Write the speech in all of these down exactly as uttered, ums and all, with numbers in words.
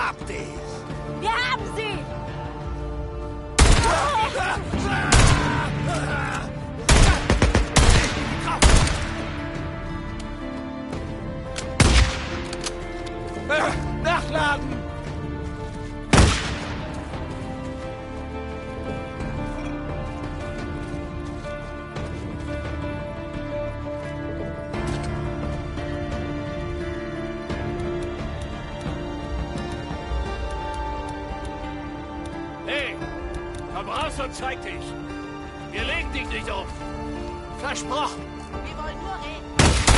Hab dich! Wir haben sie! Nachladen! Hey, komm raus und zeig dich. Wir legen dich nicht um. Versprochen. Wir wollen nur reden.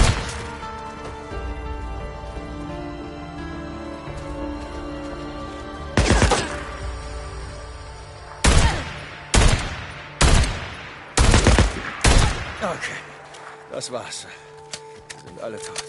Okay, das war's. Wir sind alle tot.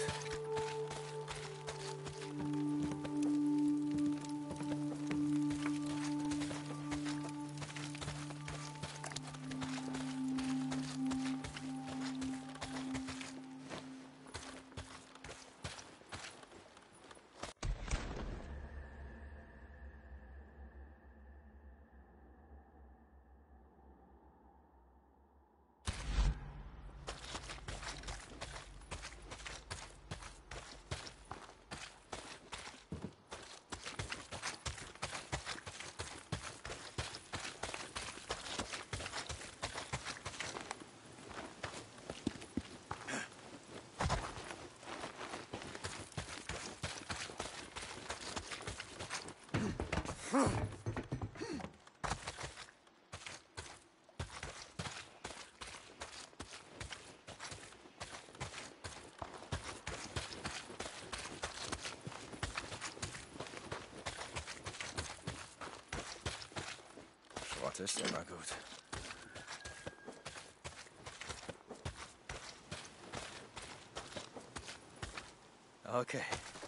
Schrott ist immer gut. Okay.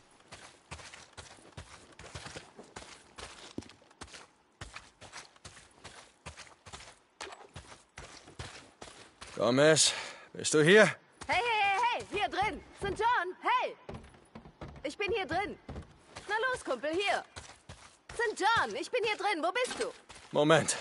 Gomez, bist du hier? Hey, hey, hey, hey, hier drin. Sankt John, hey. Ich bin hier drin. Na los, Kumpel, hier. Sankt John, ich bin hier drin. Wo bist du? Moment.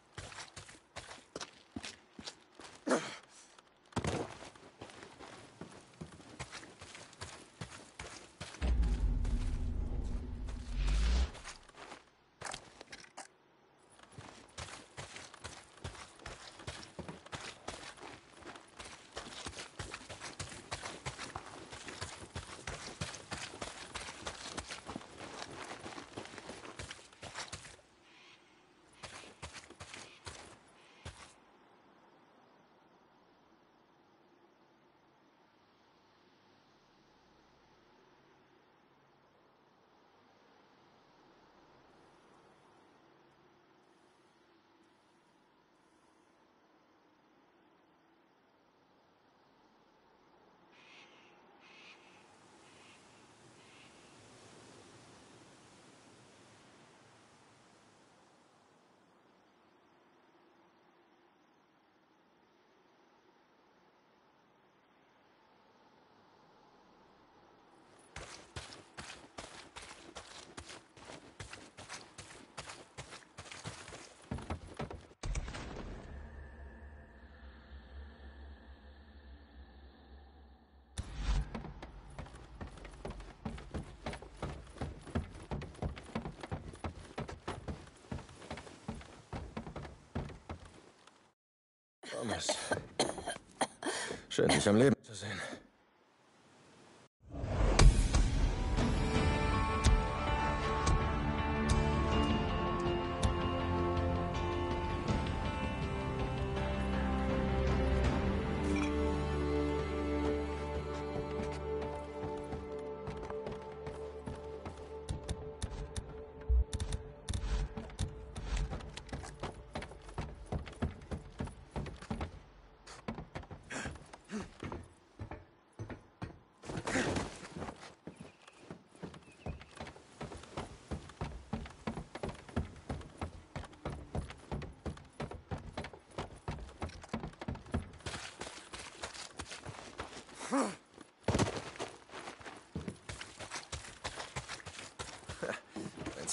Thomas. Schön, dich am Leben zu sehen.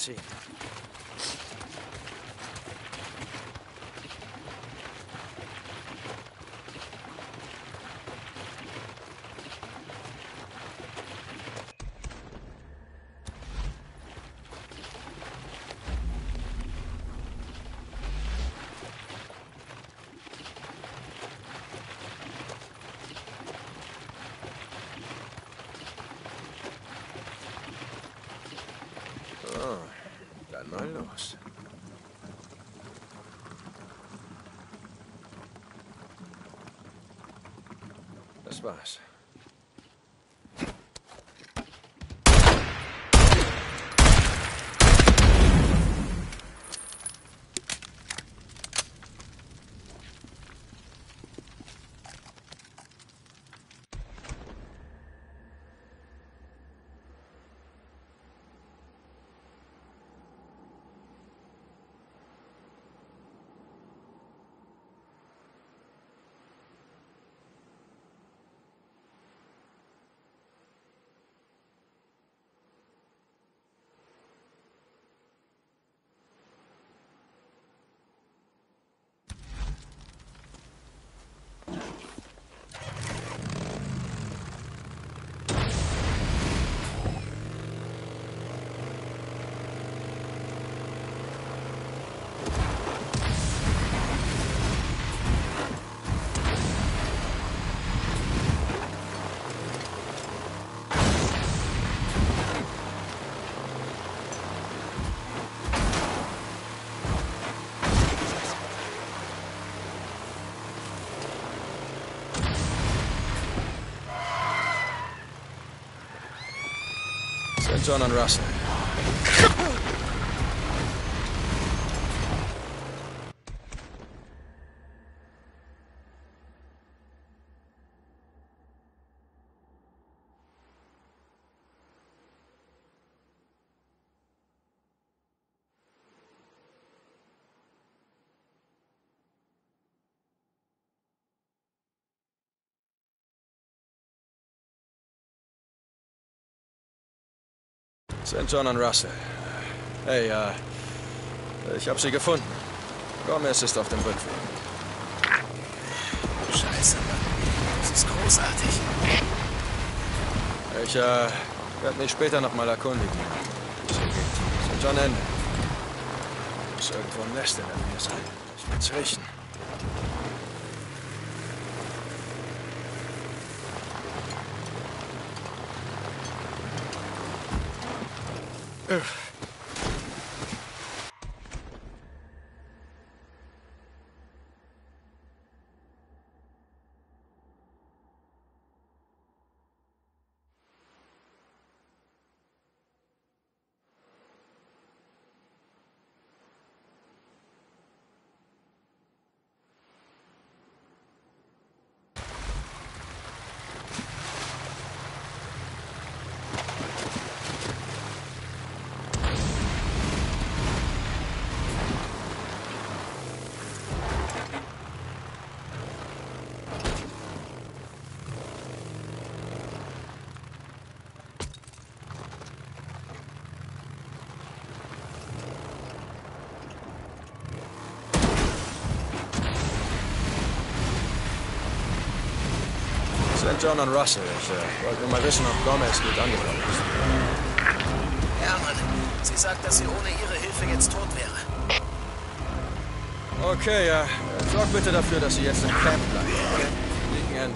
ziehen. Oh, dann mal los. Das war's. Sankt John und Russell. Sankt John und Russell. Hey, äh, ich habe sie gefunden. Gomez ist auf dem Rückweg. Scheiße, Mann. Das ist großartig. Ich, äh, werde mich später noch mal erkundigen. Sankt John Ende. Muss irgendwo ein Nest in der Nähe sein. Ich will's riechen. Ugh. Sankt John und Russell. Ich äh, wollte nur mal wissen, ob Gomez gut angekommen ist. Ja, Mann. Sie sagt, dass sie ohne ihre Hilfe jetzt tot wäre. Okay, ja. Äh, sorg bitte dafür, dass sie jetzt im Camp bleibt. Gegen Ende.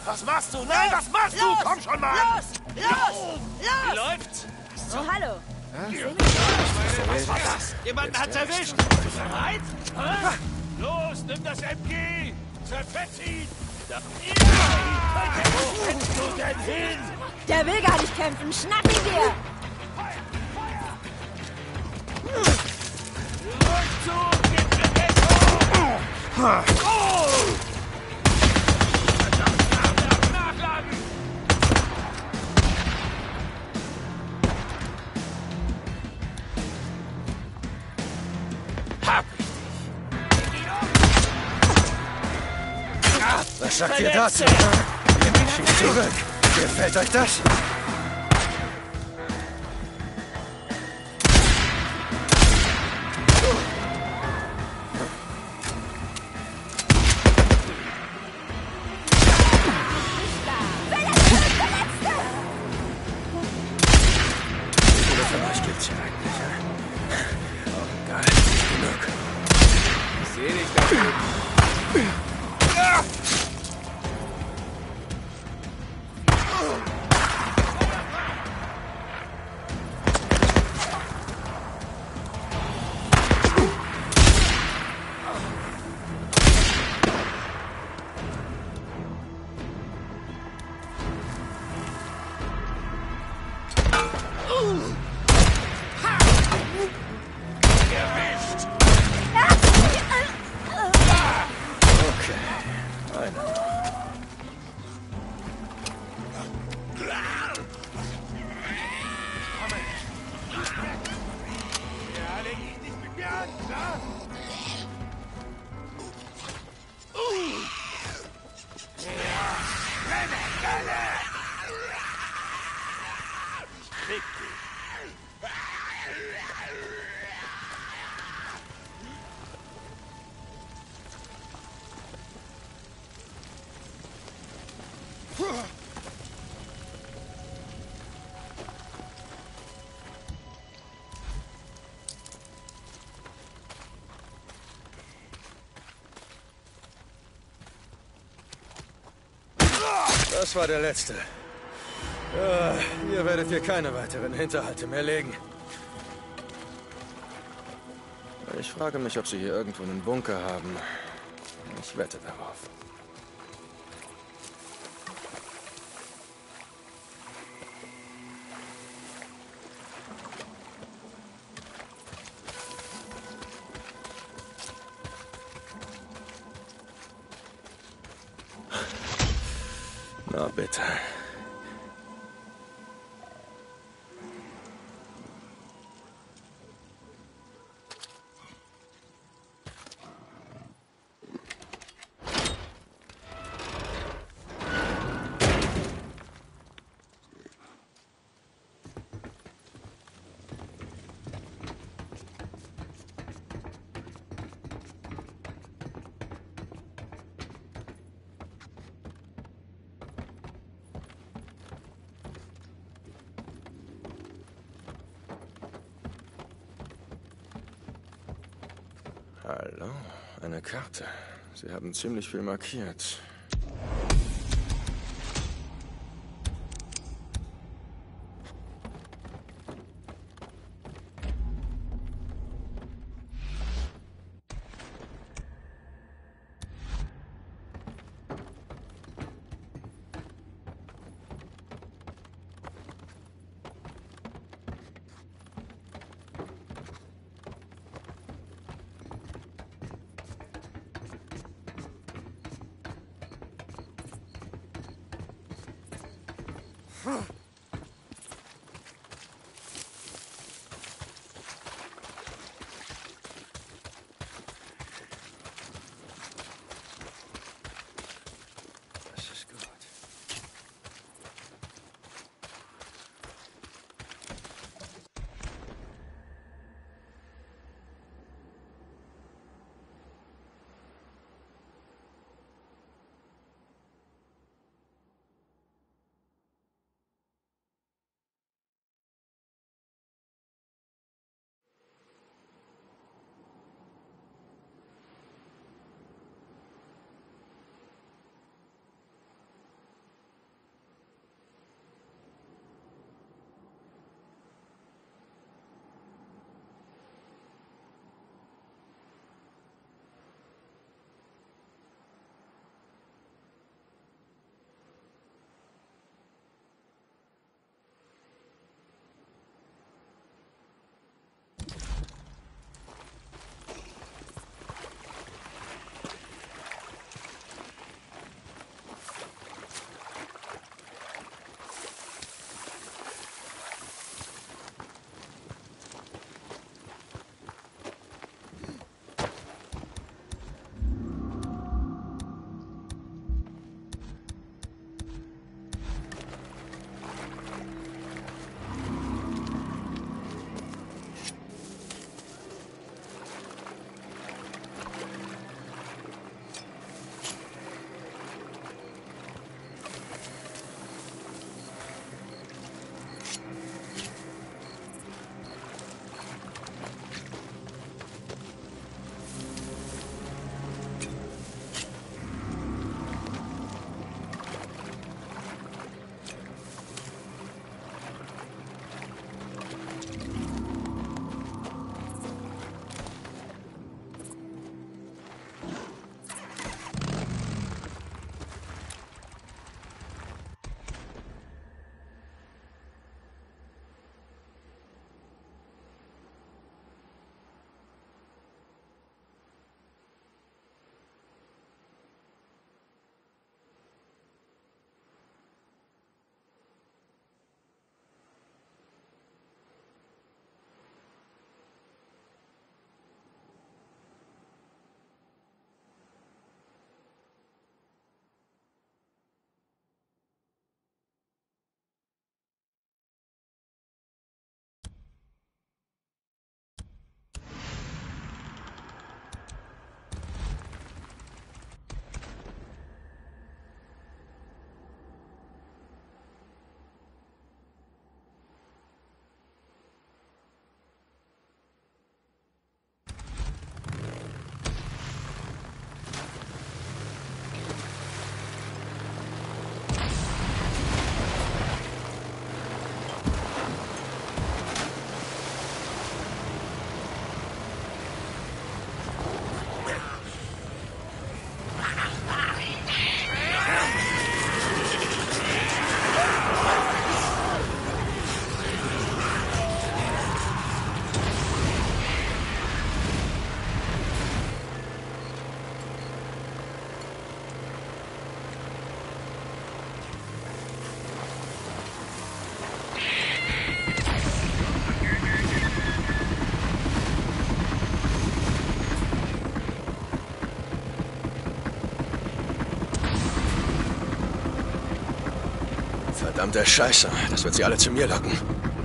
Was machst du? Nein, was machst du? Komm schon mal! Los! Los! Wie Los! läuft's? Oh, hallo. Was war das? Jemanden hat's erwischt. Bist du bereit? Hä? Los, nimm das M G! Zerfetz ihn! Da. Ja! Wo rennst du denn hin? Der will gar nicht kämpfen. Schnapp ihn dir! Rückzug! Gib mir Deckung! Oh! Verdammt, nach, nach, nachladen! Hab ich dich! Was sagt ihr dazu? Schießt zurück. Gefällt euch das? Von euch gibt's ja eigentlich, ja? Oh, egal. Genug. Ich sehe dich da drüben. Erwischt! Okay. Einer noch. Ja, leg dich nicht mit mir an, klar? Ja, renne, renne! Fick dich! Das war der letzte. Ja, hier werdet ihr keine weiteren Hinterhalte mehr legen. Ich frage mich, ob sie hier irgendwo einen Bunker haben. Ich wette darauf. Na bitte. Hallo, eine Karte. Sie haben ziemlich viel markiert. Verdammte Scheiße. Das wird sie alle zu mir locken.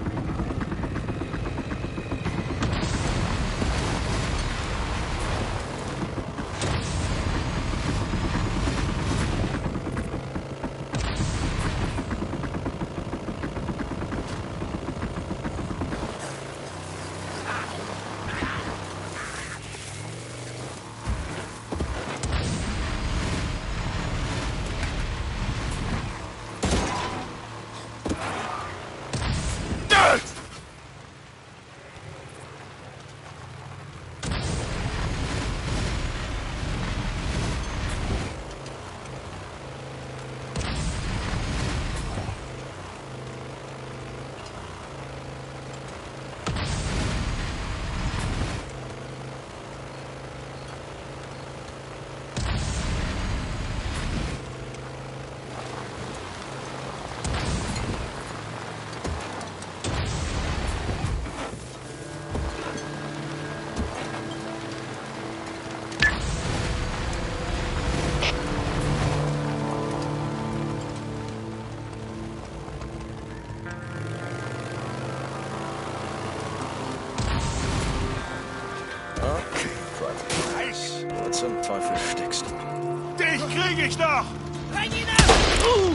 Zum Teufel steckst du? Dich krieg ich noch! Rein hinein! Uh.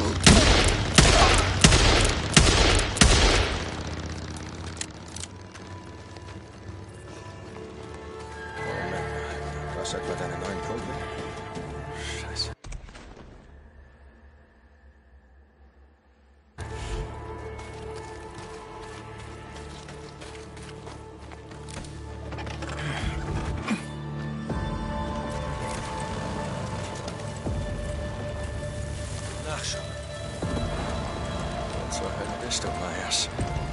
Moment mal. Was etwa deine neuen Kumpel? Scheiße. Nachschauen. Wo zur Hölle bist du, Myers?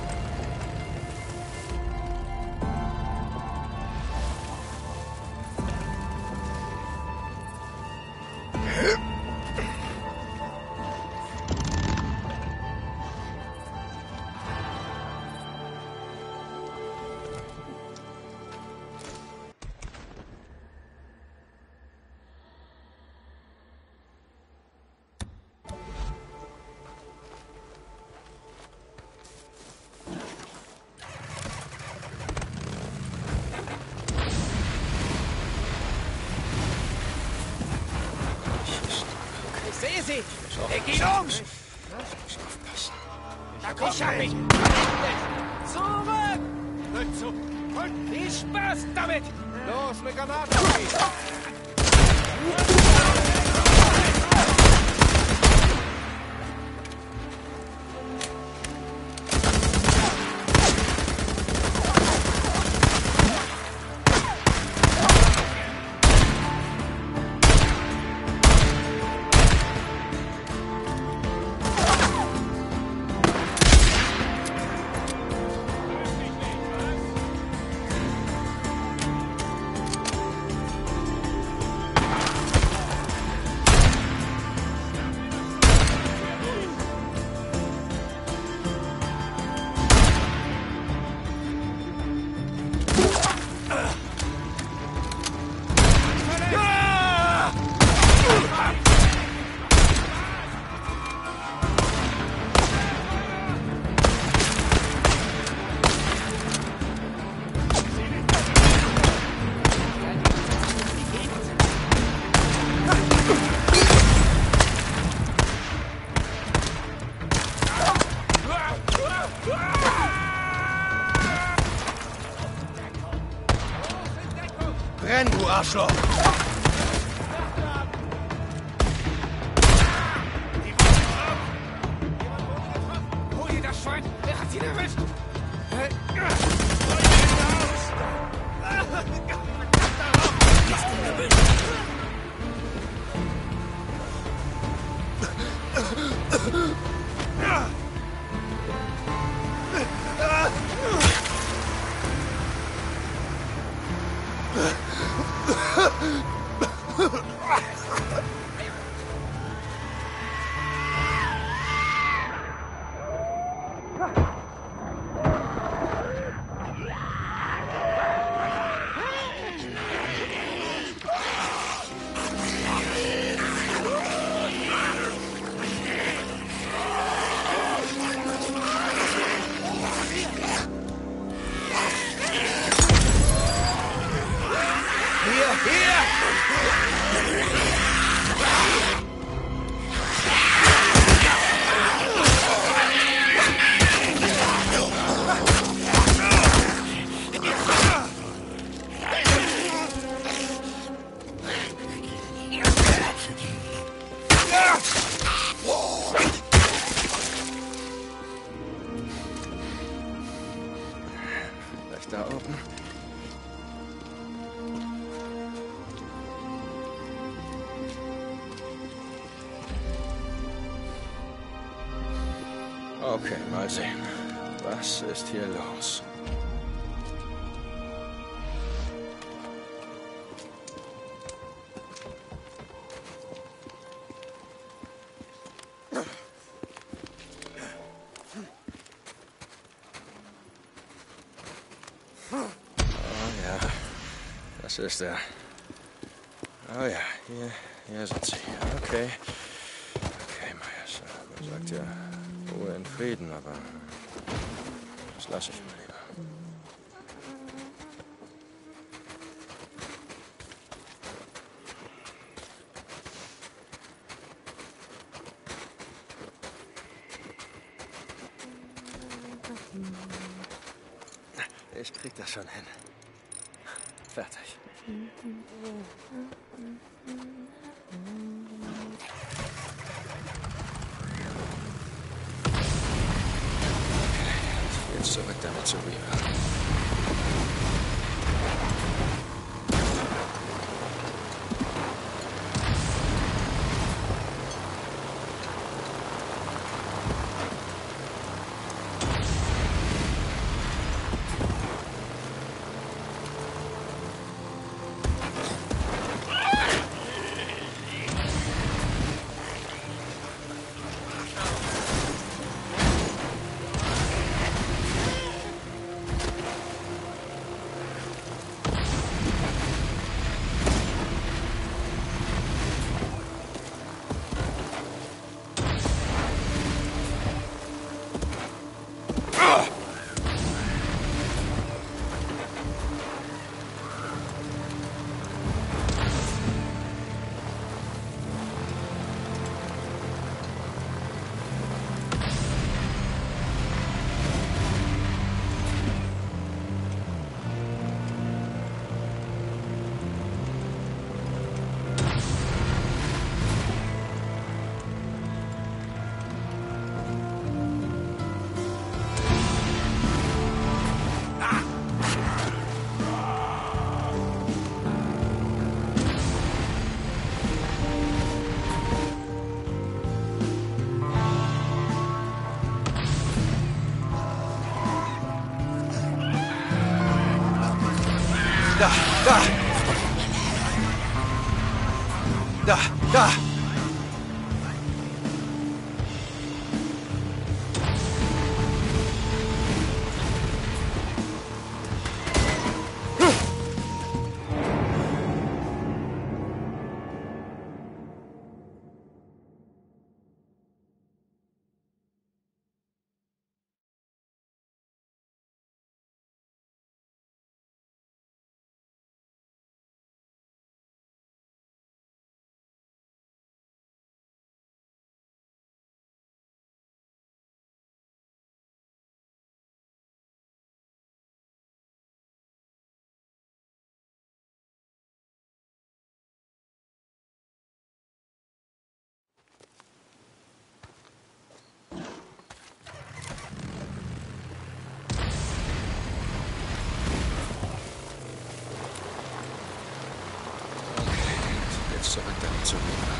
Sehe sie! Er geht um! Da kommt ich hab mich! Zurück! Rückzug! Viel Spaß damit! Los, mit Granaten! Brenn, du Arschloch! Hol dir das Schwein! Wer hat ihn erwischt? Ah! da oben. Okay, mal sehen. Was ist hier los? Das ist er. Oh ja, hier, hier sind sie. Okay. Okay, Myers. Man sagt ja, Ruhe in Frieden, aber das lasse ich mal lieber. Ich krieg das schon hin. Fertig. Jetzt zurück damit zu Reva. Da, da! Da, da! Zurück damit zu Reva.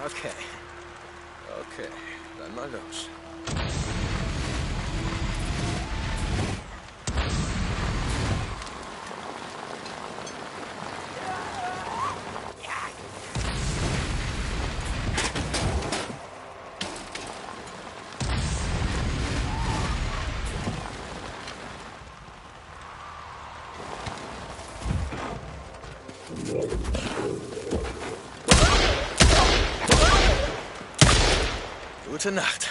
Okay. Okay, dann mal los. Gute Nacht.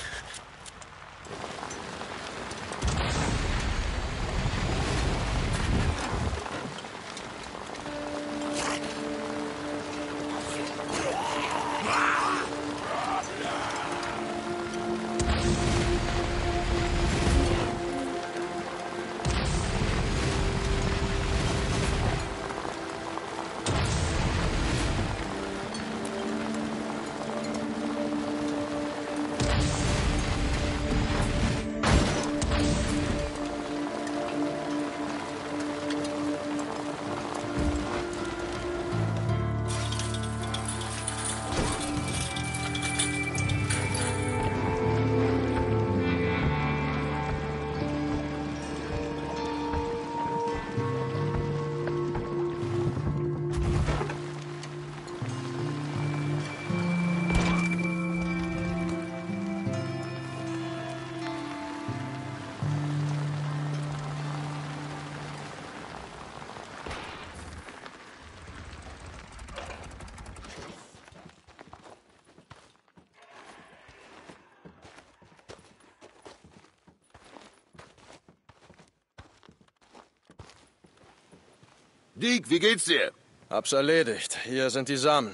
Deke, wie geht's dir? Hab's erledigt. Hier sind die Samen.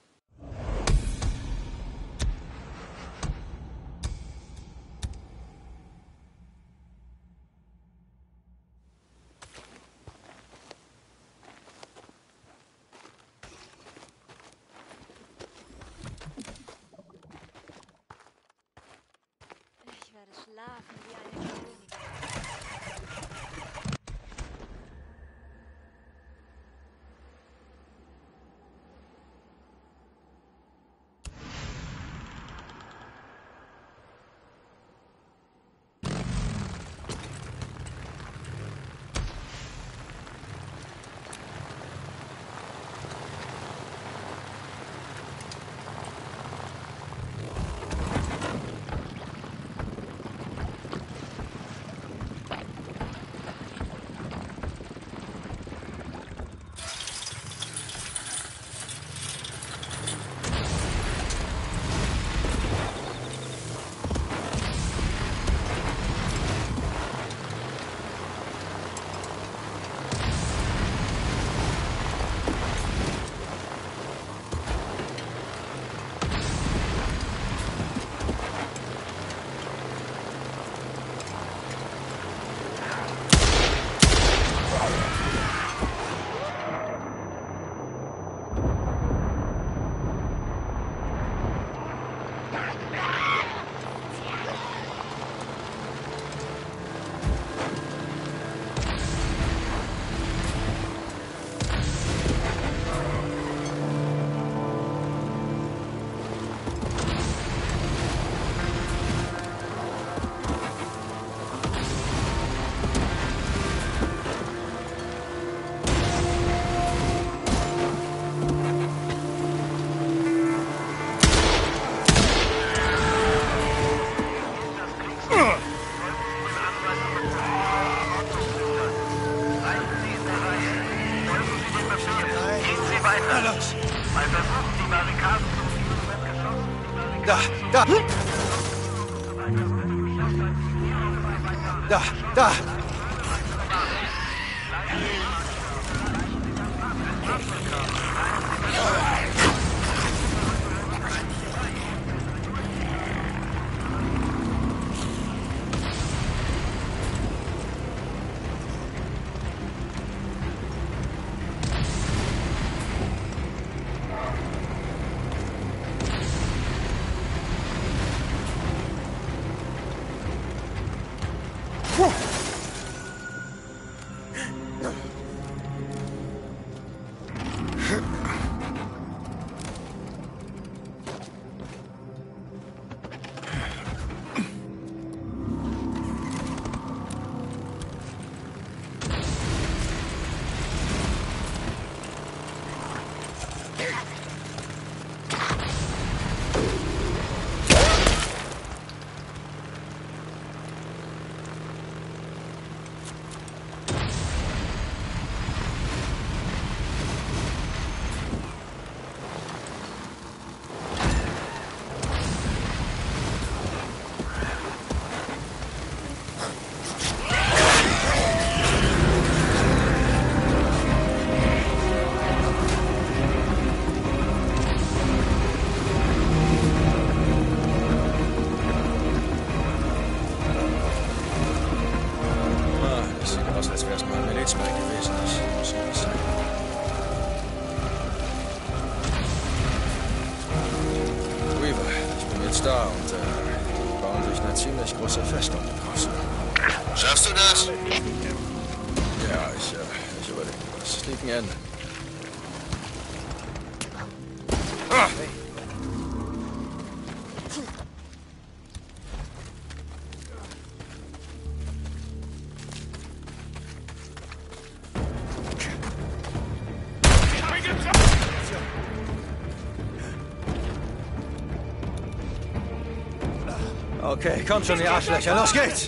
Ich werde schlafen wie eine Königin. Da, da! Da, da! jetzt da und äh, die bauen sich eine ziemlich große Festung draußen. Schaffst du das? Ja, ich, äh, ich überlege was. Es liegt ein Ende. Ah! Okay, kommt schon, ihr Arschlöcher. Los geht's!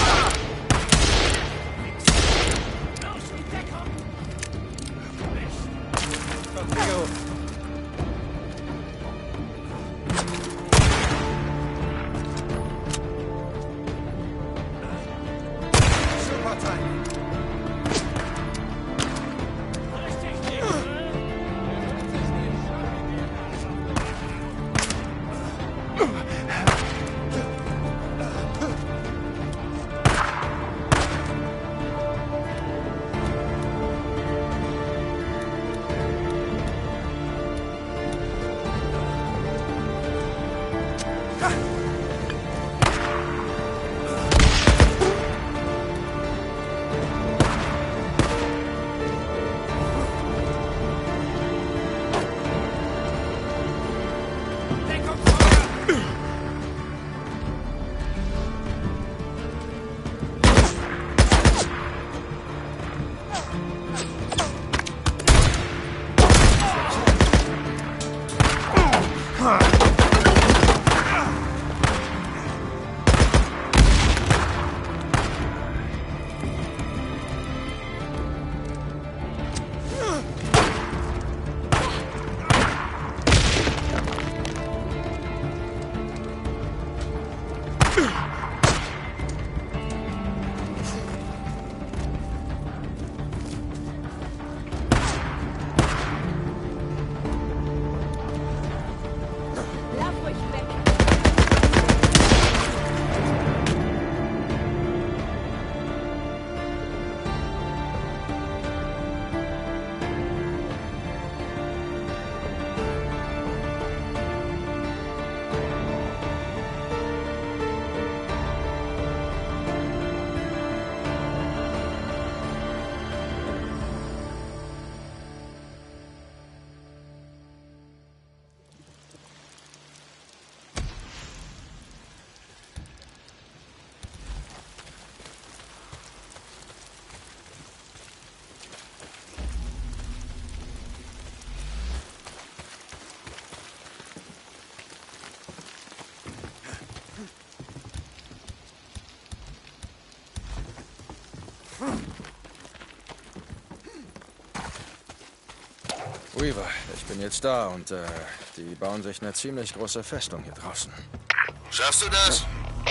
Weaver, ich bin jetzt da und äh, die bauen sich eine ziemlich große Festung hier draußen. Schaffst du das?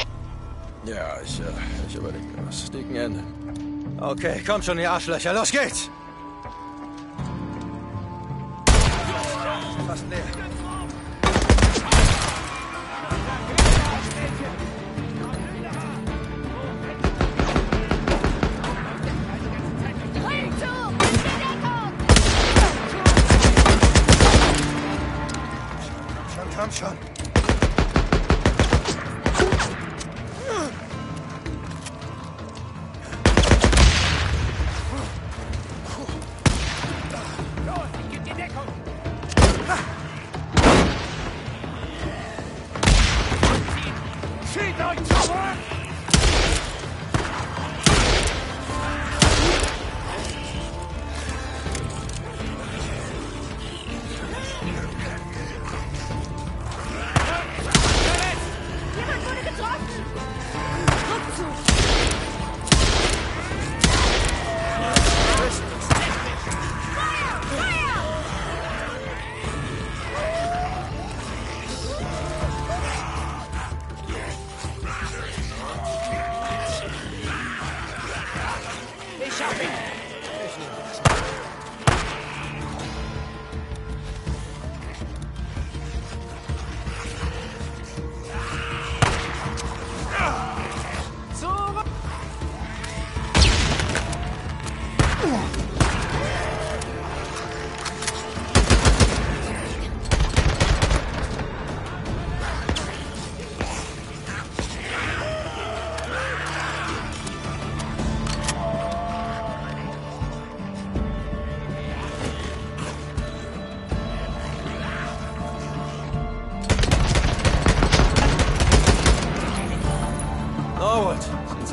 Ja, ich, äh, ich überlege was. Es liegt ein Ende. Okay, kommt schon, ihr Arschlöcher. Los geht's! Fast leer. Komm schon.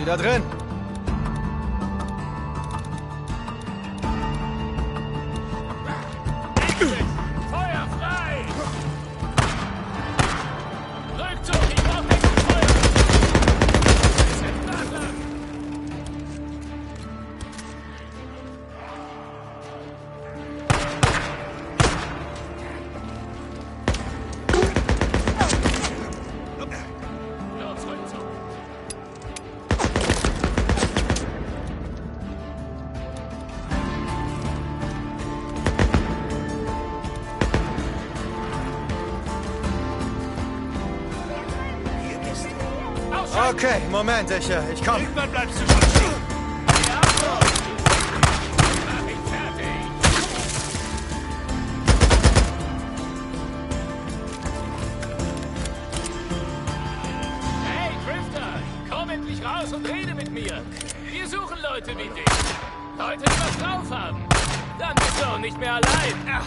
sie da drin? Feuer frei! Rückzug, ich brauche Deckung Feuer! Jetzt ist Nachladen! Los, Rückzug! Okay, Moment, ich, äh, ich komm. Irgendwann bleibst du schon stehen. Die Antwort! Mach ihn fertig! Hey, Drifter! Komm endlich raus und rede mit mir! Wir suchen Leute wie dich! Leute, die was drauf haben! Dann bist du auch nicht mehr allein! Ah.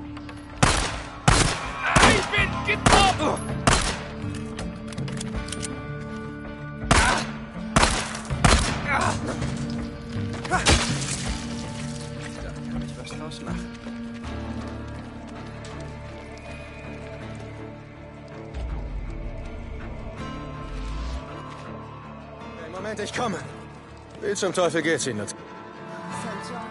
Ah, ich bin getroffen! Da kann ich was draus machen. Hey, Moment, ich komme. Wie zum Teufel geht's Ihnen? Sankt John.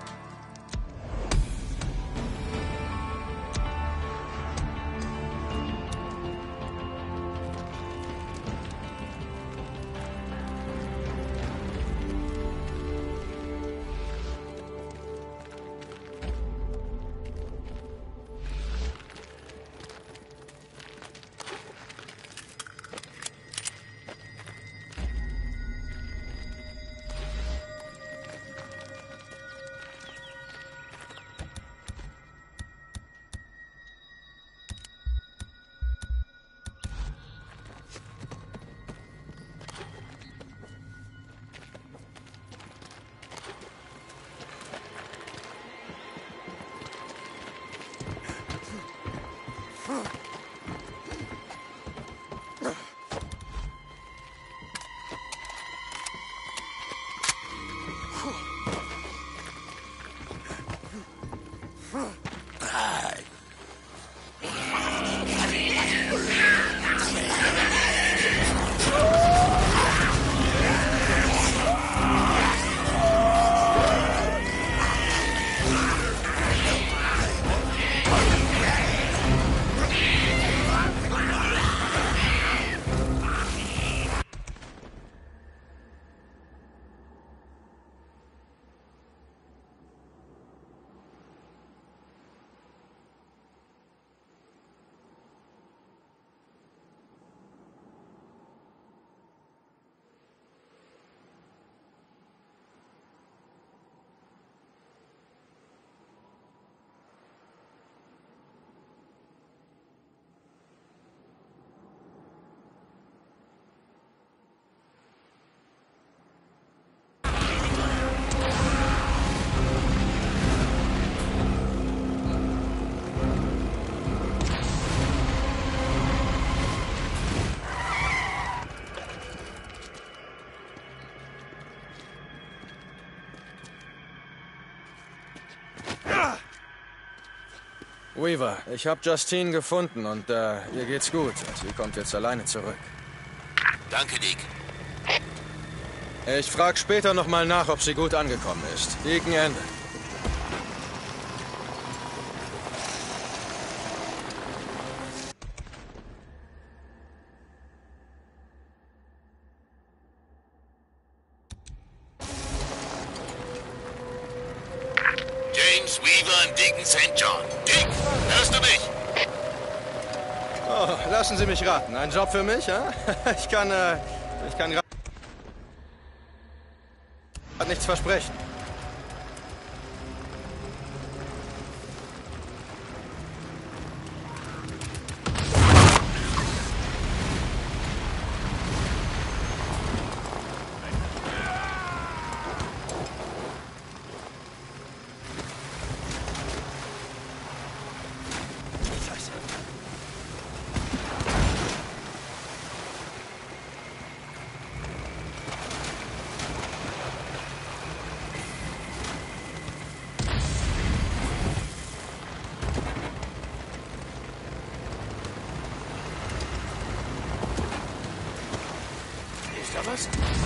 Weaver, ich habe Justine gefunden und äh, ihr geht's gut. Sie kommt jetzt alleine zurück. Danke, Dick. Ich frag später noch mal nach, ob sie gut angekommen ist. Gegen Ende. James Weaver und Dick in Sankt John. Dick, hörst du mich? Oh, lassen Sie mich raten. Ein Job für mich, ja? Ich kann, äh, ich kann gerade nichts versprechen. da was?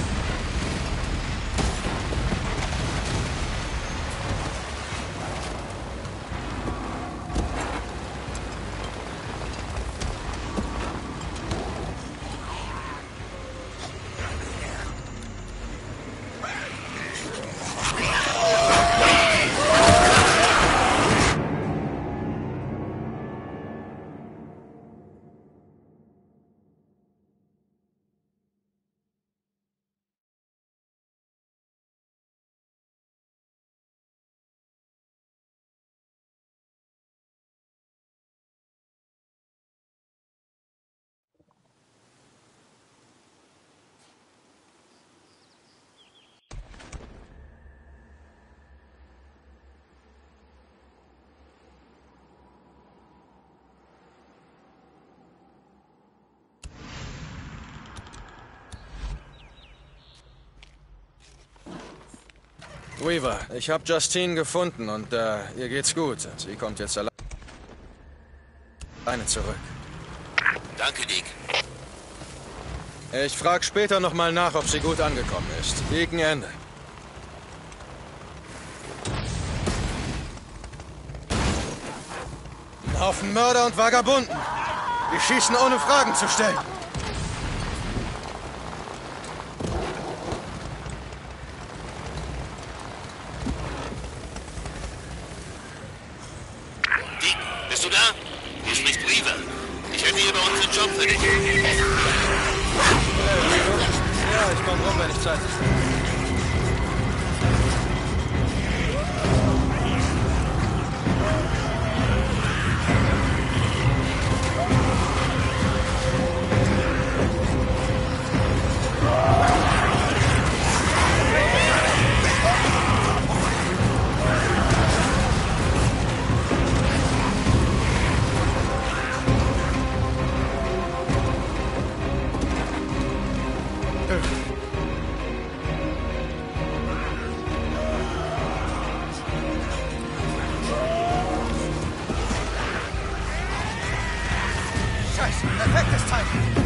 Weaver, ich habe Justine gefunden und äh, ihr geht's gut. Sie kommt jetzt alleine zurück. Danke, Dick. Ich frage später nochmal nach, ob sie gut angekommen ist. Gegen Ende. Ein Haufen Mörder und Vagabunden. Die schießen ohne Fragen zu stellen. Dick, bist du da? Hier spricht Weaver. Ich hätte hier bei uns einen Job für dich. Ja, ich komm rum, wenn ich Zeit habe. Perfektes Timing.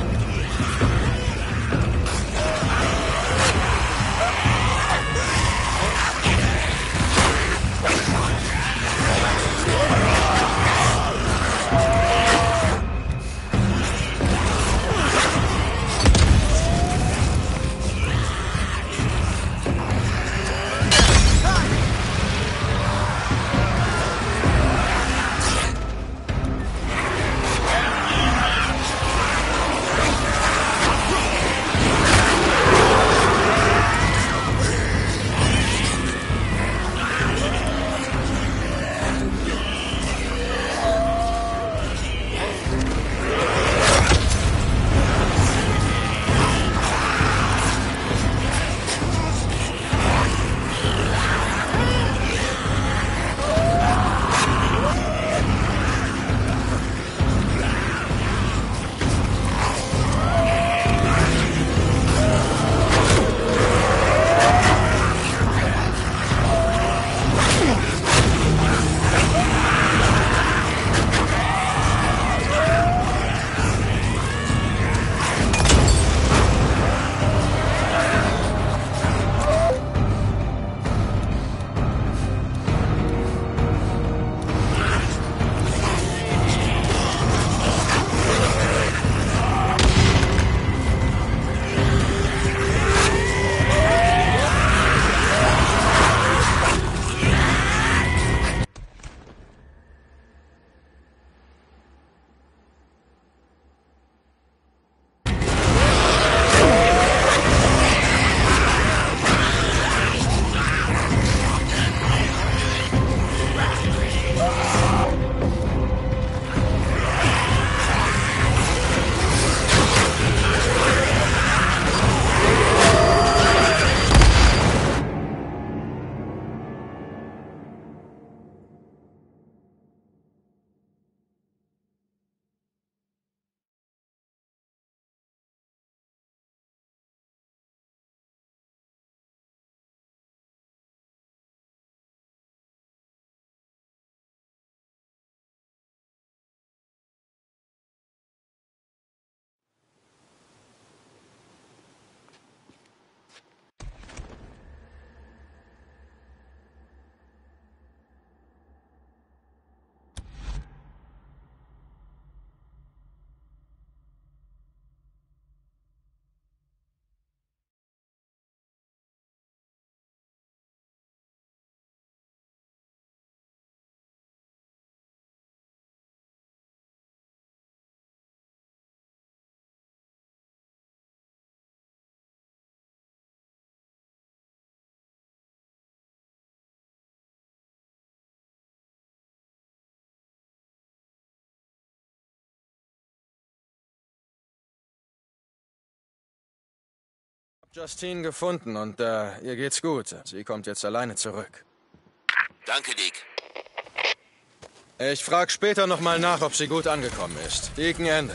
Justine gefunden und äh, ihr geht's gut. Sie kommt jetzt alleine zurück. Danke, Dick. Ich frag später noch mal nach, ob sie gut angekommen ist. Deacon Ende.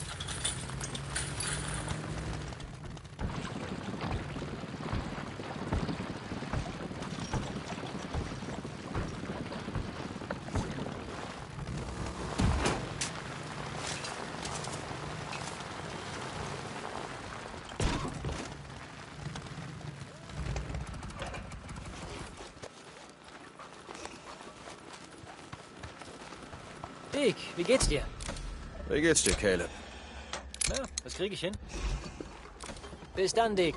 Dick, wie geht's dir? Wie geht's dir, Caleb? Na, das kriege ich hin. Bis dann, Dick.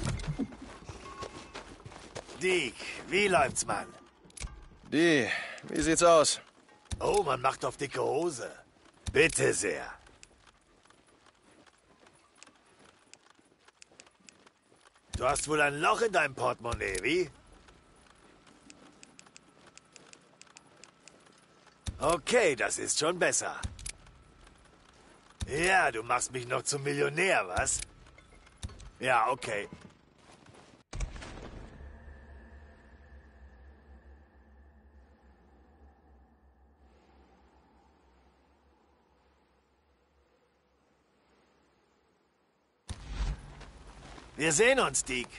Dick, wie läuft's, Mann? Die, wie sieht's aus? Oh, man macht auf dicke Hose. Bitte sehr. Du hast wohl ein Loch in deinem Portemonnaie, wie? Okay, das ist schon besser. Ja, du machst mich noch zum Millionär, was? Ja, okay. Wir sehen uns, Dick.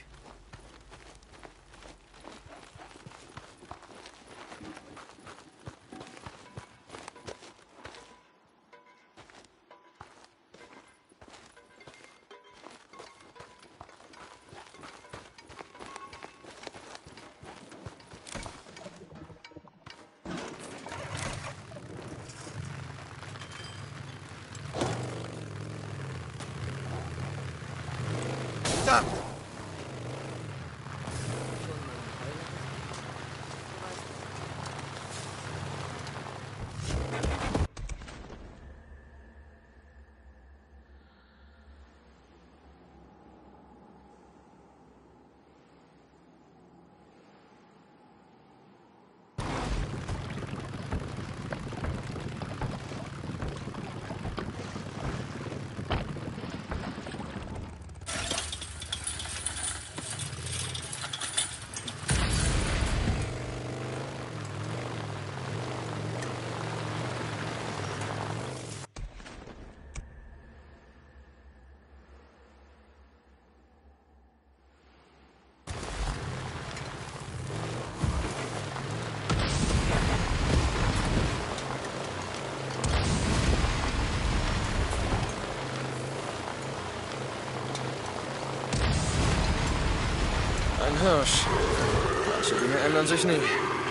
Da! Ein Hirsch. Manche Dinge ändern sich nie.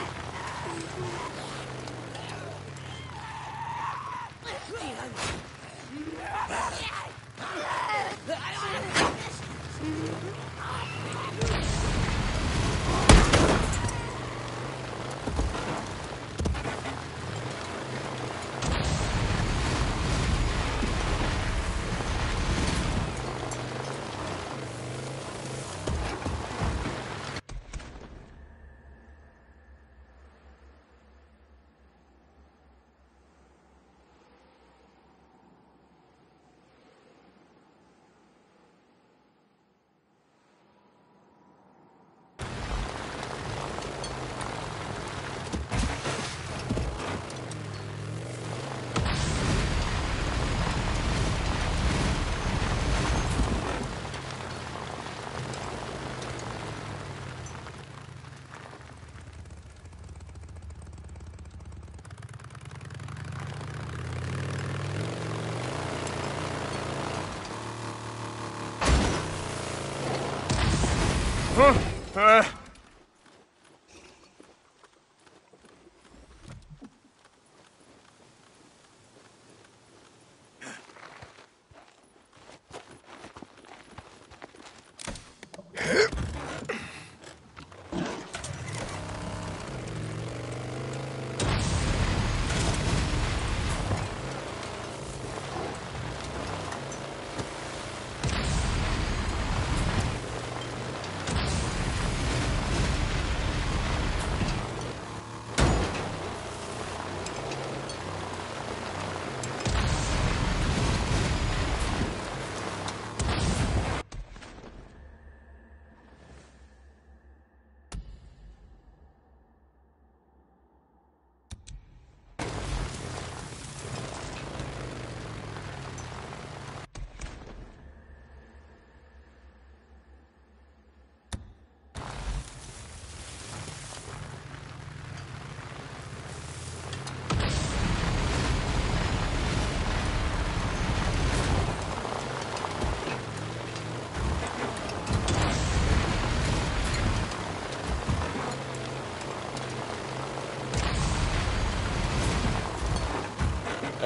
Äh.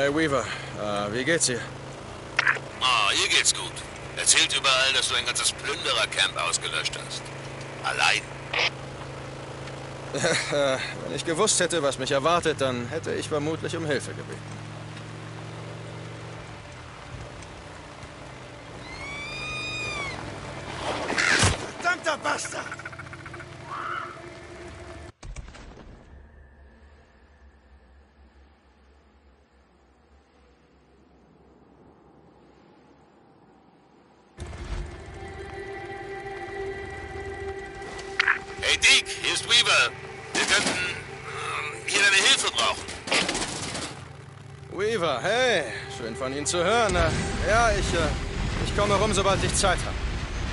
Hey Weaver, äh, wie geht's dir? Ah, hier geht's gut. Erzählt überall, dass du ein ganzes Plünderercamp ausgelöscht hast. Allein. Wenn ich gewusst hätte, was mich erwartet, dann hätte ich vermutlich um Hilfe gebeten. Verdammter Bastard! Hey Deke, hier ist Weaver. Wir könnten ähm, hier deine Hilfe brauchen. Weaver, hey, schön von Ihnen zu hören. Äh, Ja, ich, äh, ich komme rum, sobald ich Zeit habe.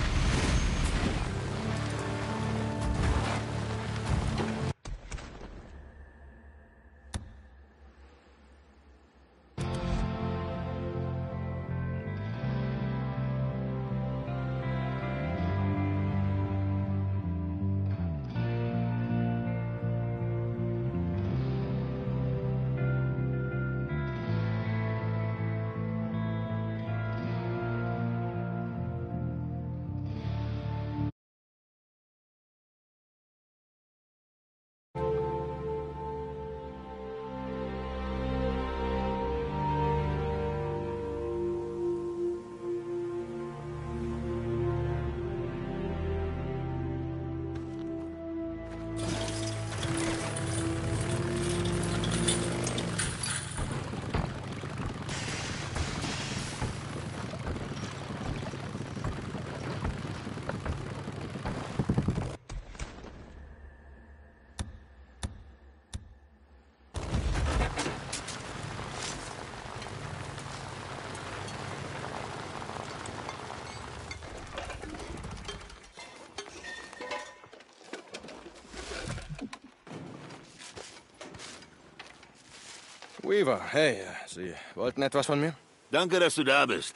Weaver, hey, Sie wollten etwas von mir? Danke, dass du da bist.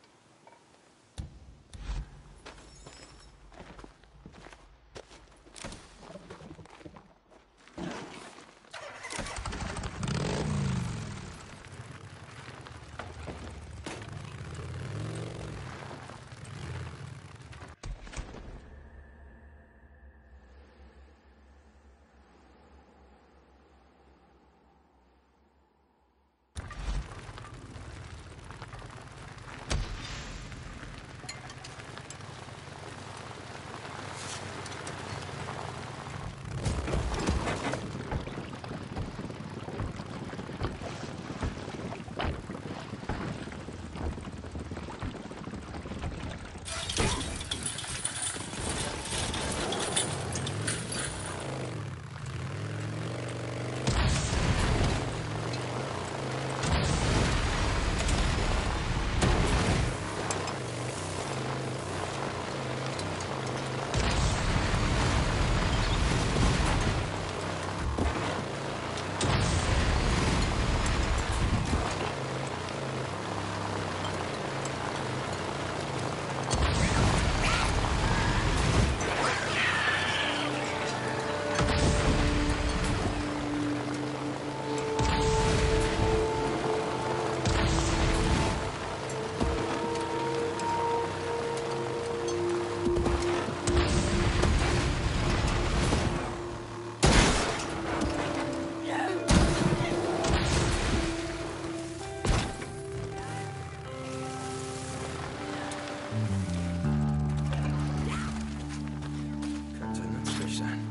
Könnte nützlich sein.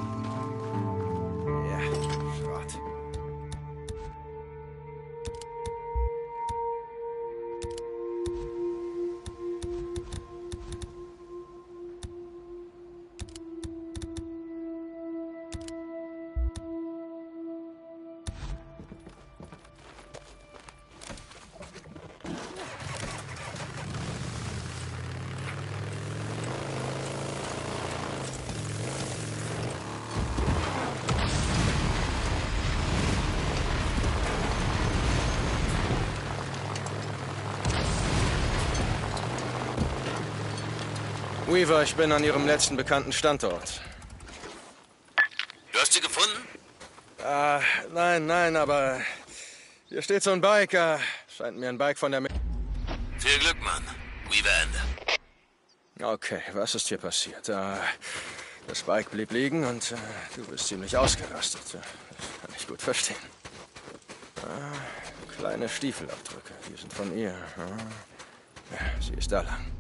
Ja, Schrott. Weaver, ich bin an Ihrem letzten bekannten Standort. Du hast sie gefunden? Äh, nein, nein, aber Hier steht so ein Bike. Äh, scheint mir ein Bike von der... Viel Glück, Mann. Weaver Ende. Okay, was ist hier passiert? Äh, das Bike blieb liegen und äh, du bist ziemlich ausgerastet. Das kann ich gut verstehen. Äh, kleine Stiefelabdrücke. Die sind von ihr. Ja, sie ist da lang.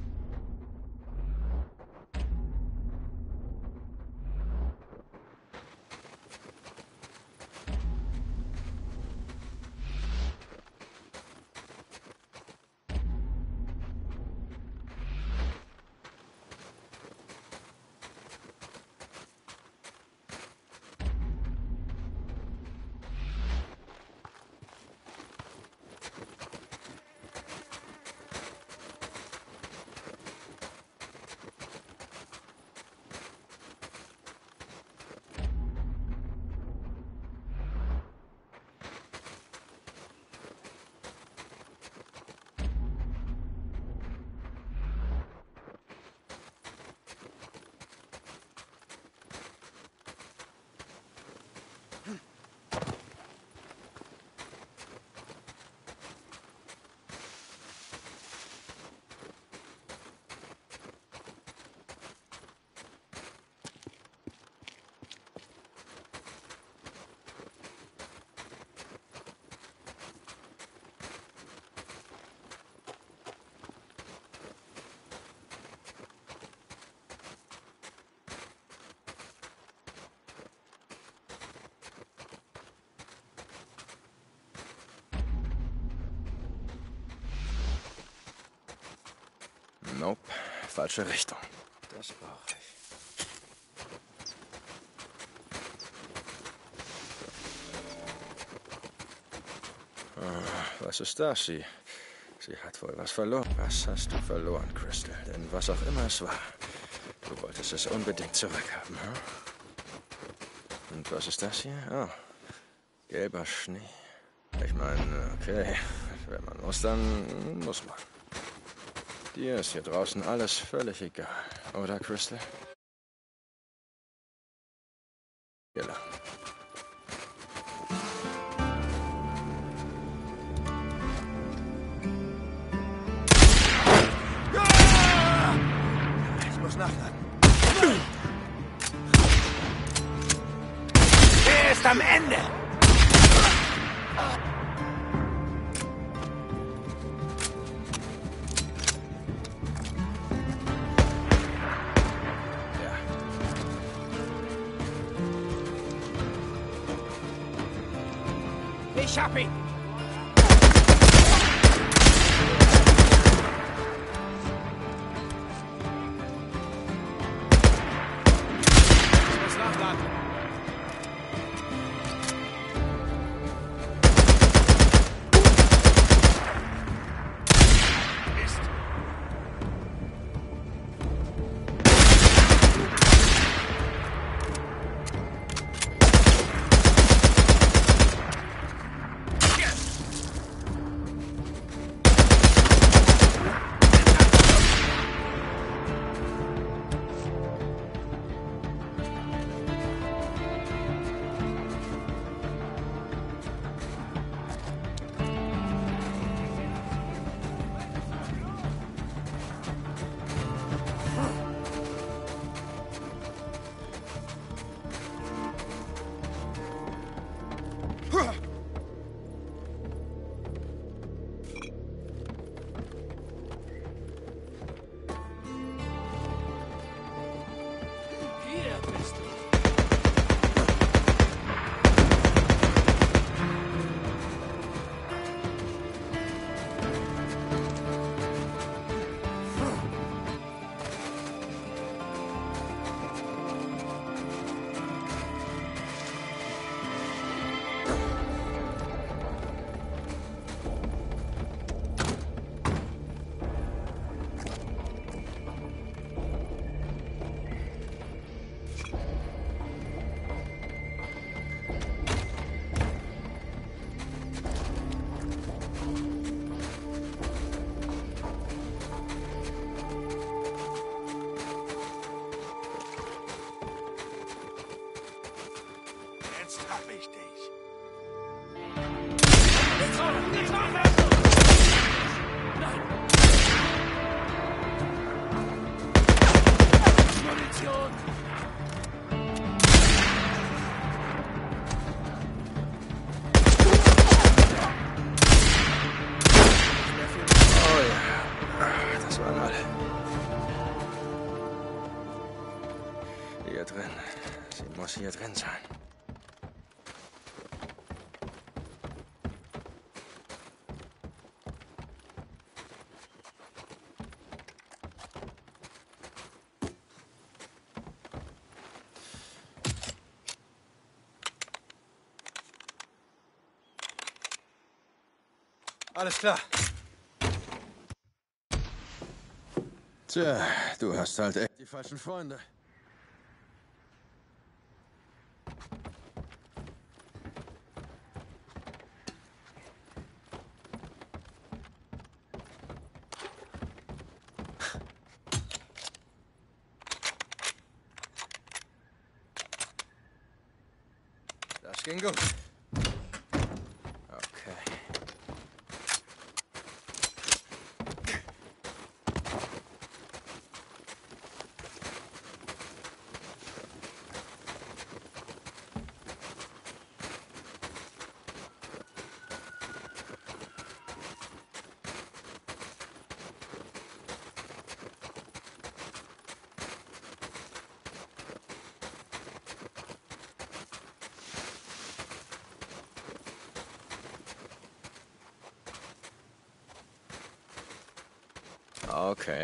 Nope, falsche Richtung. Das brauche ich. Ah, was ist das? Sie, sie hat wohl was verloren. Was hast du verloren, Crystal? Denn was auch immer es war, du wolltest es unbedingt zurückhaben, hm? Und was ist das hier? Oh, gelber Schnee. Ich meine, okay, wenn man muss, dann muss man. Dir ist hier draußen alles völlig egal, oder, Crystal? Hier lang. Ich muss nachladen. Er ist am Ende! Ich hab ihn! Ich muss nachladen. Mist. muss hier drin sein. Alles klar. Tja, du hast halt echt die falschen Freunde. Das ging gut. Okay. Okay.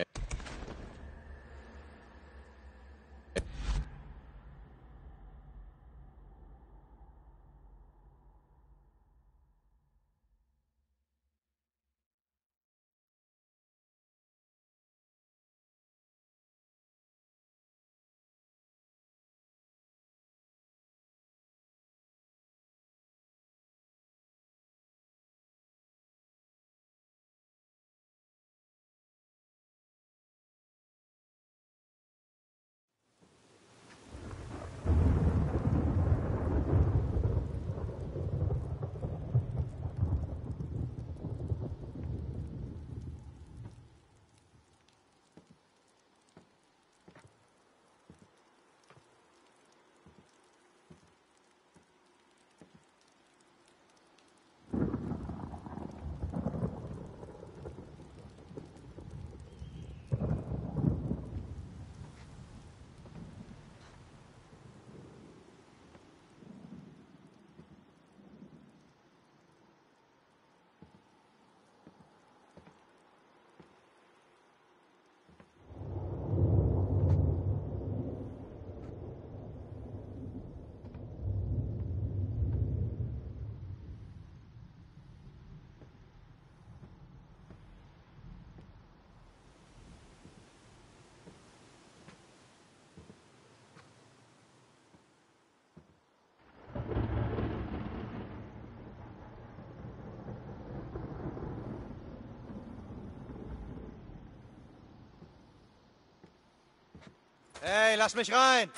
Hey, lass mich rein!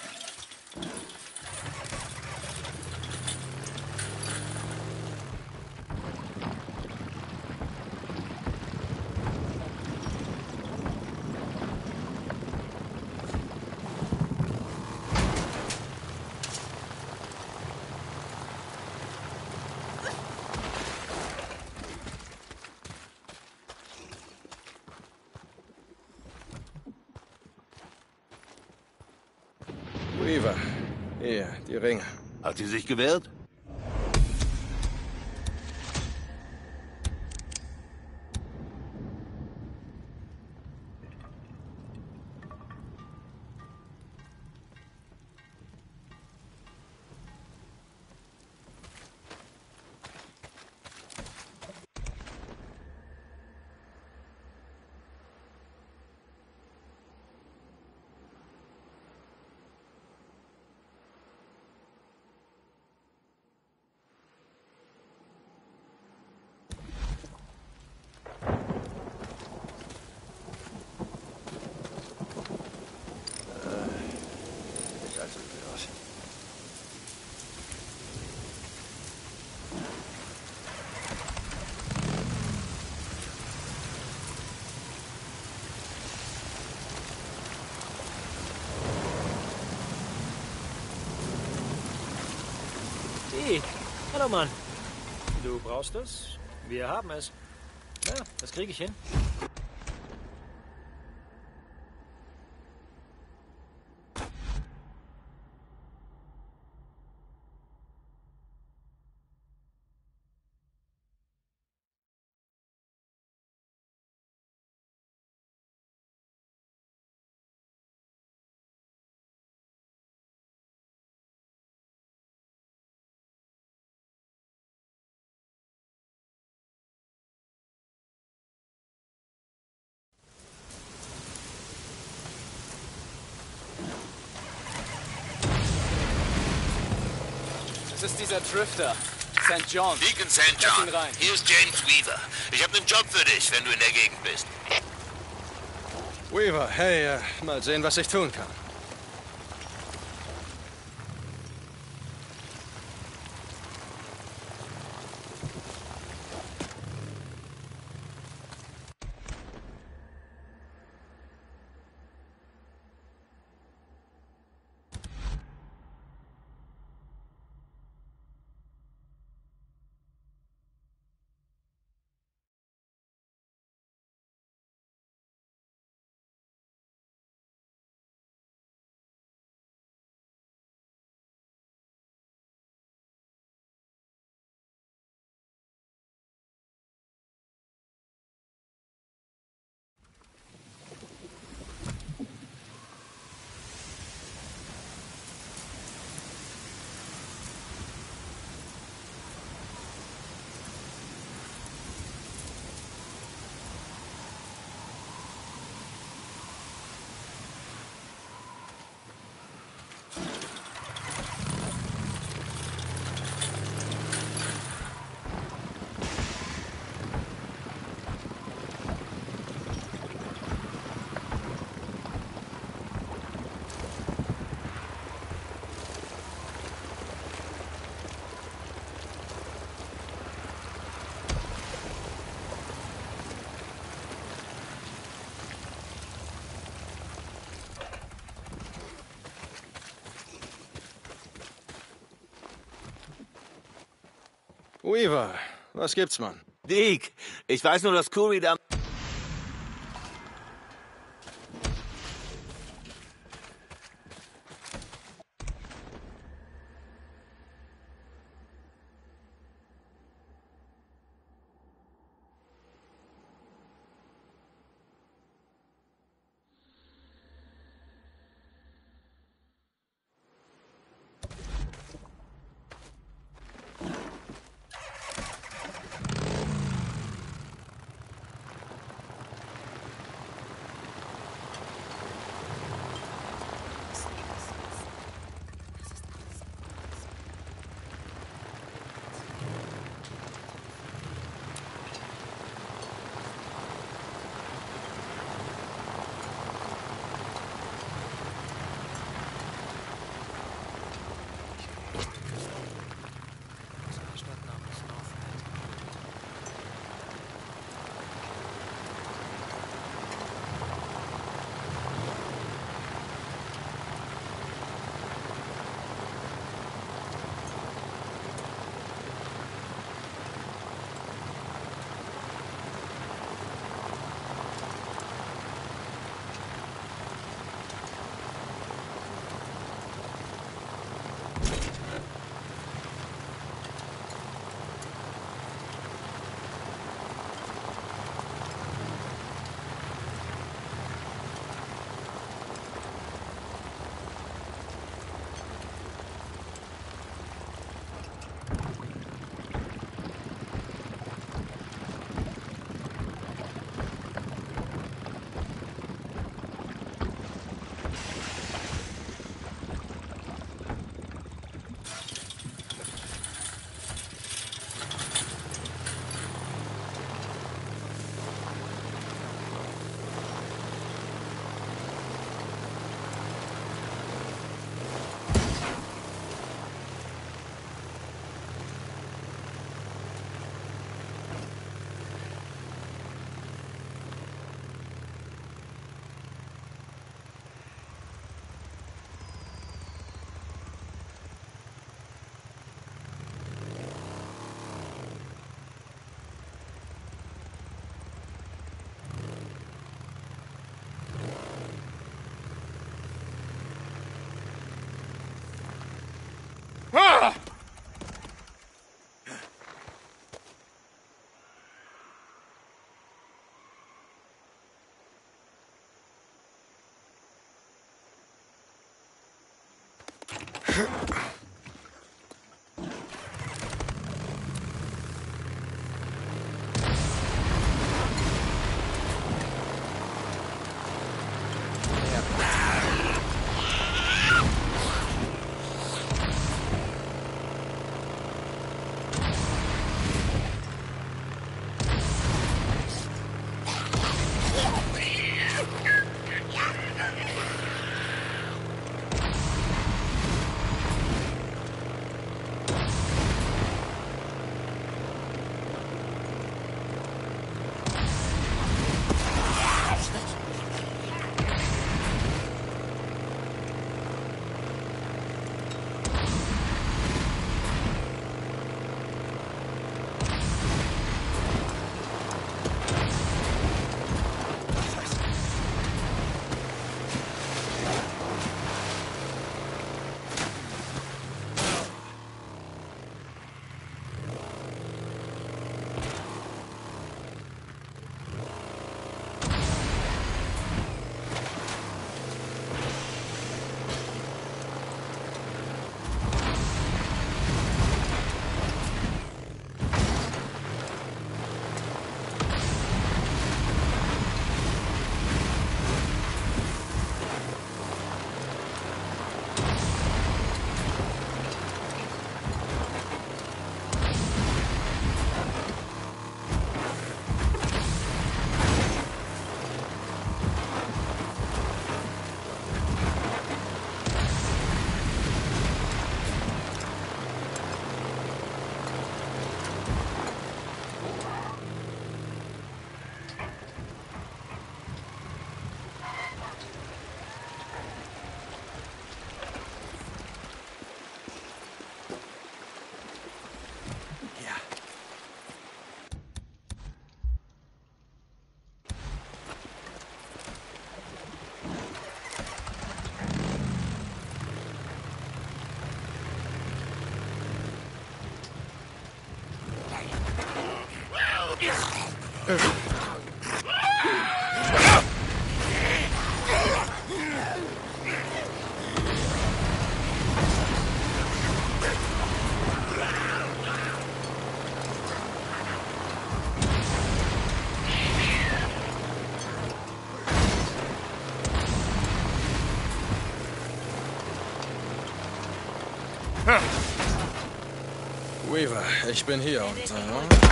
Weaver. Hier, die Ringe. Hat sie sich gewehrt? Hey, hallo Mann. Du brauchst es? Wir haben es. Ja, das kriege ich hin. ist dieser Drifter. Sankt John. Deacon Sankt Lass John. ihn rein. Hier ist James Weaver. Ich habe einen Job für dich, wenn du in der Gegend bist. Weaver, hey, äh, mal sehen, was ich tun kann. Weaver, was gibt's, Mann? Deke, ich weiß nur, dass Curry da... Weaver, ich bin hier und... Äh,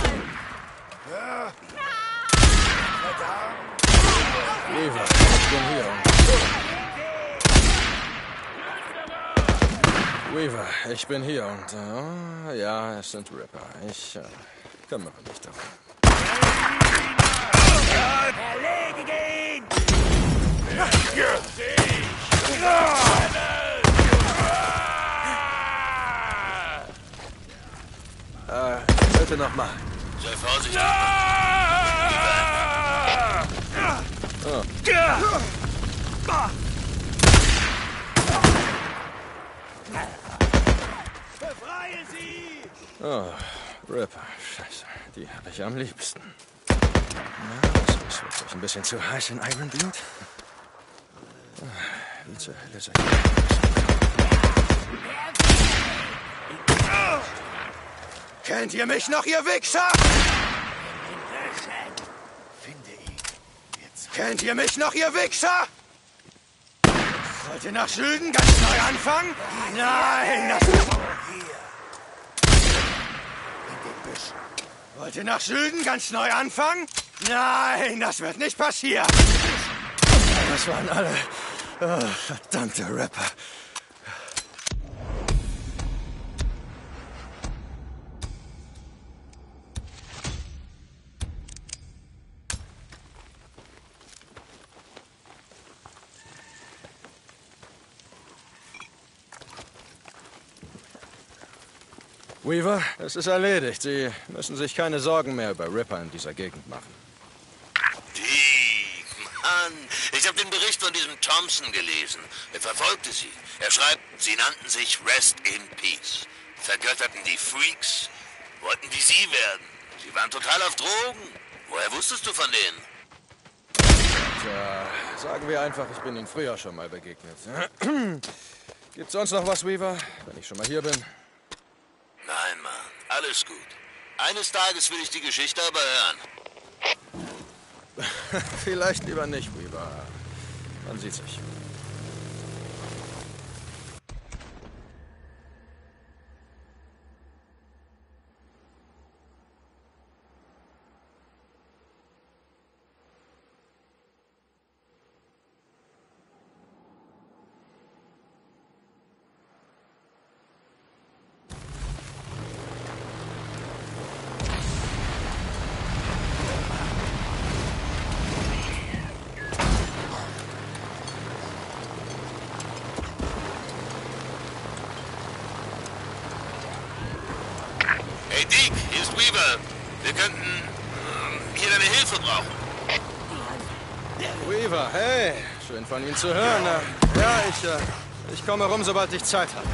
Weaver, ich bin hier und... Weaver, ich bin hier und... Äh, ja, es sind Ripper. Ich äh, kümmere mich darum. Erledige ihn! Äh, bitte nochmal. Sei vorsichtig. Oh. Befreie sie! Oh, Ripper. Scheiße, die habe ich am liebsten. Na, das ist wirklich ein bisschen zu heiß in Iron Beard. Wie zur Hölle soll ich... Kennt ihr mich noch, ihr Wichser? Finde ihn. Jetzt Kennt ihr mich noch, ihr Wichser? Wollt ihr nach Süden ganz neu anfangen? Nein, das... Wollt ihr nach Süden ganz neu anfangen? Nein, das wird nicht passieren. Das waren alle... Oh, verdammte Rapper. Weaver, es ist erledigt. Sie müssen sich keine Sorgen mehr über Ripper in dieser Gegend machen. Die, Mann. Ich habe den Bericht von diesem Thompson gelesen. Er verfolgte sie. Er schreibt, sie nannten sich Rest in Peace. Vergötterten die Freaks, wollten wie sie werden. Sie waren total auf Drogen. Woher wusstest du von denen? Tja, sagen wir einfach, ich bin Ihnen früher schon mal begegnet. Gibt's sonst noch was, Weaver, wenn ich schon mal hier bin? Nein, Mann. Alles gut. Eines Tages will ich die Geschichte aber hören. Vielleicht lieber nicht, Weaver. Man sieht sich. Hey Dick, hier ist Weaver. Wir könnten ähm, hier deine Hilfe brauchen. Weaver, hey, schön von Ihnen zu hören. Ja, ich, äh, ich komme rum, sobald ich Zeit habe.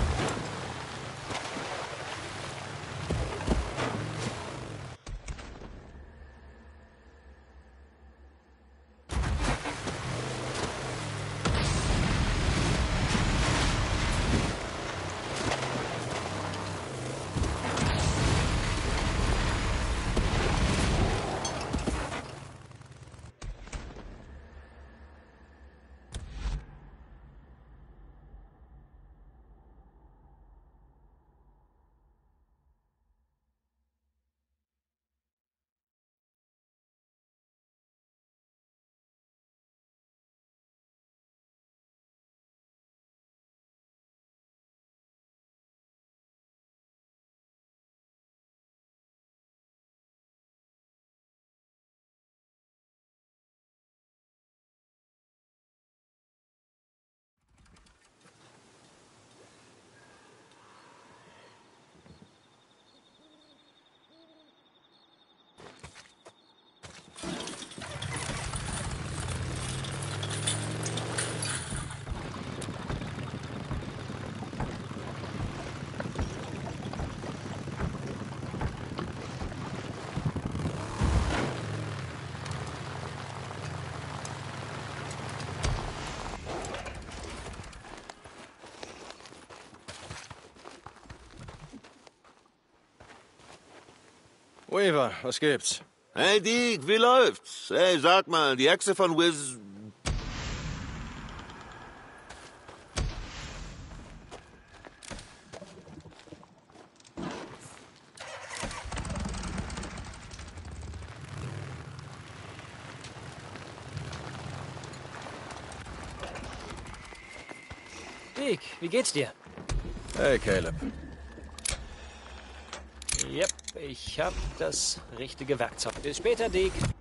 Weaver, was gibt's? Hey Dick, wie läuft's? Hey, sag mal, die Hexe von Wiz... Deke, wie geht's dir? Hey, Caleb. Yep, ich hab das richtige Werkzeug. Bis später, Deke.